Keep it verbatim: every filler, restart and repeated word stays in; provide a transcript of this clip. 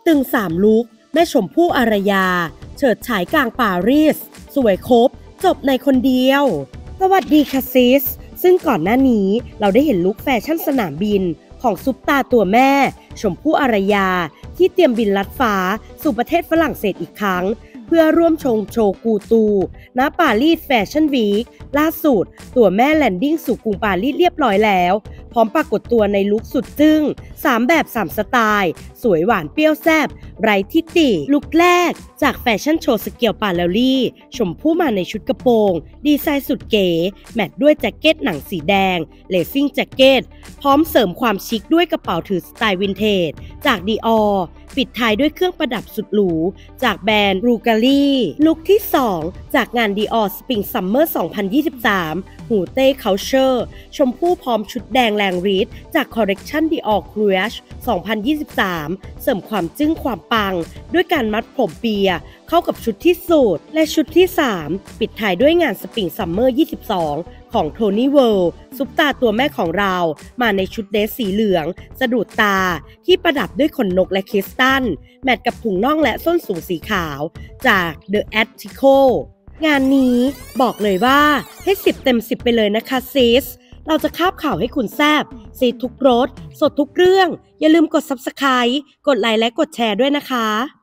ตึงสามลุคแม่ชมพู่อารยาเฉิดฉายกลางปารีสสวยครบจบในคนเดียวสวัสดีค่ะซิสซึ่งก่อนหน้านี้เราได้เห็นลุคแฟชั่นสนามบินของซุปตาตัวแม่ชมพู่อารยาที่เตรียมบินลัดฟ้าสู่ประเทศฝรั่งเศสอีกครั้งเพื่อร่วมชมโชว์กูตูณปารีสแฟชั่นวีคล่าสุดตัวแม่แลนดิ้งสู่กรุงปารีสเรียบร้อยแล้วพร้อมปรากฏตัวในลุคสุดจึ้งสามแบบสามสไตล์สวยหวานเปรี้ยวแซ่บไร้ทิฏฐิลุคแรกจากแฟชั่นโชว์สเกลปาเลลี่ชมพู่มาในชุดกระโปรงดีไซน์สุดเก๋แมทด้วยแจ็คเก็ตหนังสีแดงเลซิ่งแจ็คเก็ตพร้อมเสริมความชิคด้วยกระเป๋าถือสไตล์วินเทจจากดีออร์ปิดท้ายด้วยเครื่องประดับสุดหรูจากแบรนด์บรูกาลี่ลุคที่สองจากงาน Dior Spring Summer สองพันยี่สิบสามหูเต้ Culture ชมพู่พร้อมชุดแดงแรงฤทธิ์จากคอลเลกชัน Dior Courage สองพันยี่สิบสามเสริมความจึ้งความปังด้วยการมัดผมเปียเข้ากับชุดที่สุดและชุดที่สามปิดท้ายด้วยงาน Spring Summer ยี่สิบสองของโทนี่เวิลด์ซุปตาตัวแม่ของเรามาในชุดเดรสสีเหลืองสะดุดตาที่ประดับด้วยขนนกและคริสตัลแมทกับถุงน่องและส้นสูงสีขาวจาก The Attico งานนี้บอกเลยว่าให้สิบเต็มสิบไปเลยนะคะซิสเราจะคาบข่าวให้คุณแซบซีทุกรสสดทุกเรื่องอย่าลืมกด ซับสไครบ์ กดไลค์และกดแชร์ด้วยนะคะ